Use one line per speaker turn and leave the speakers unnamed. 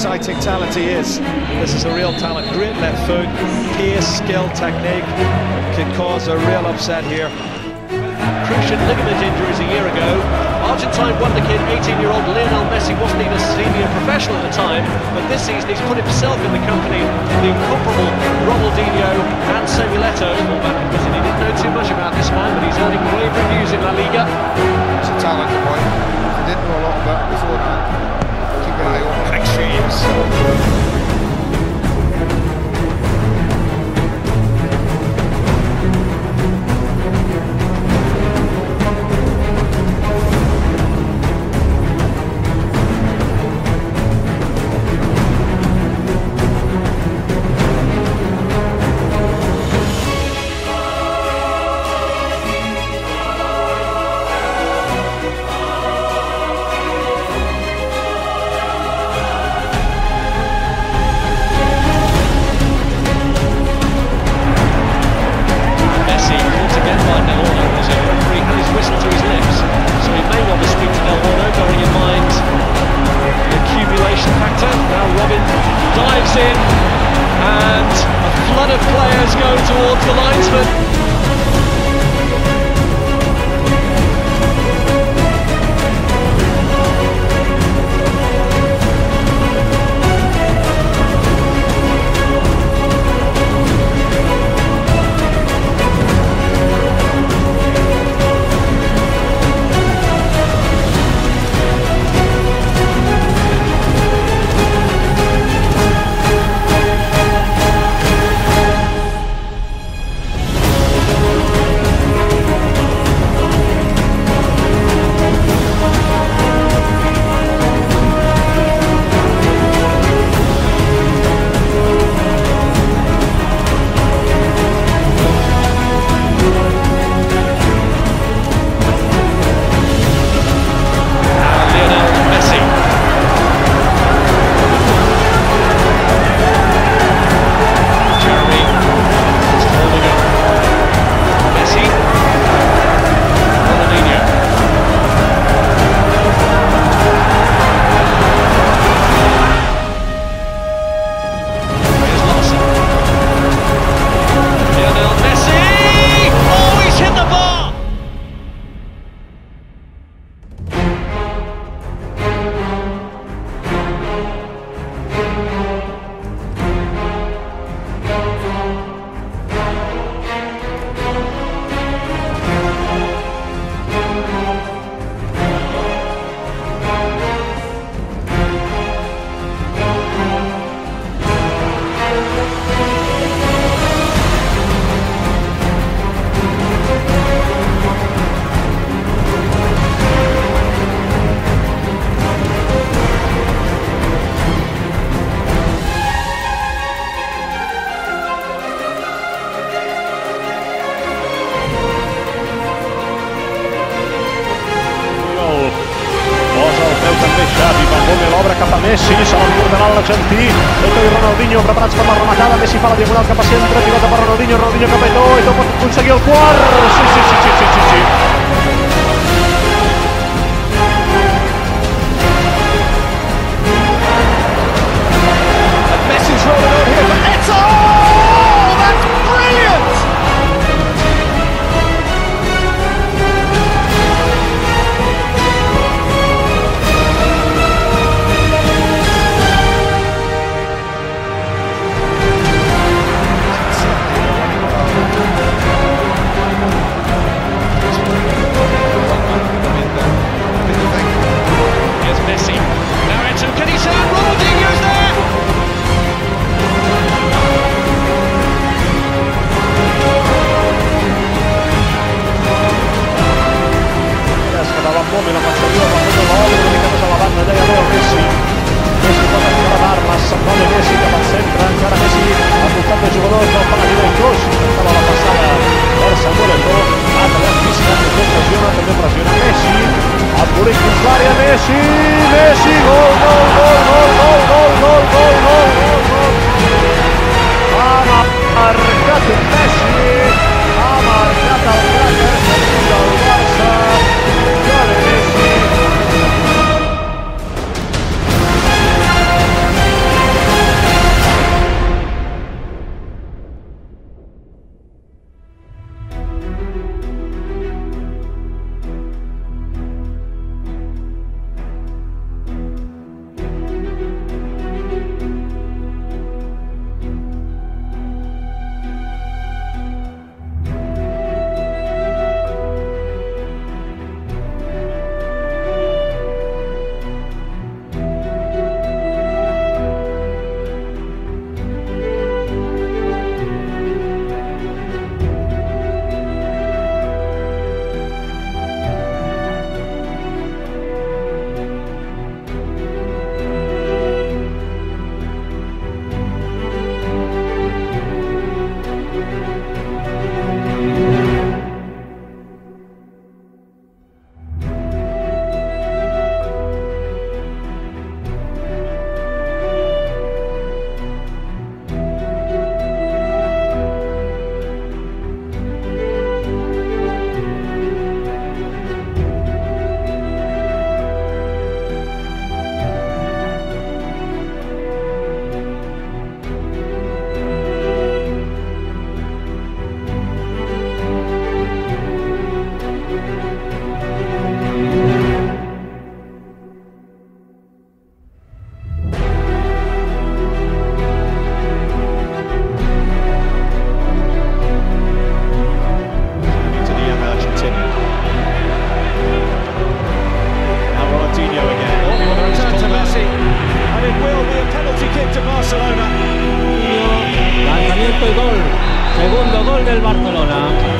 exciting talent he is. This is a real talent. Great left foot, pace, skill, technique. Could cause a real upset here.
Cruciate ligament injuries a year ago. Argentine wonderkid 18-year-old Lionel Messi wasn't even a senior professional at the time, but this season he's put himself in the company of the incomparable Ronaldinho and Samueletto. Well, he didn't know too much about this man, but he's earning rave reviews in La Liga.
It's a talented boy. I didn't know a lot about him before that. Keep an eye on the next few years.
Dives in, and a flood of players go towards the linesman.
Cap a Messi, se l'emportarà l'Argentí, Eto'o i Ronaldinho preparats per la rematada, Messi fa la diagonal cap a centre, pilota per Ronaldinho, Ronaldinho cap a Eto'o pot aconseguir el quart, sí.
Messi's rolling out here for Eto'o! That's brilliant!
segundo gol del Barcelona.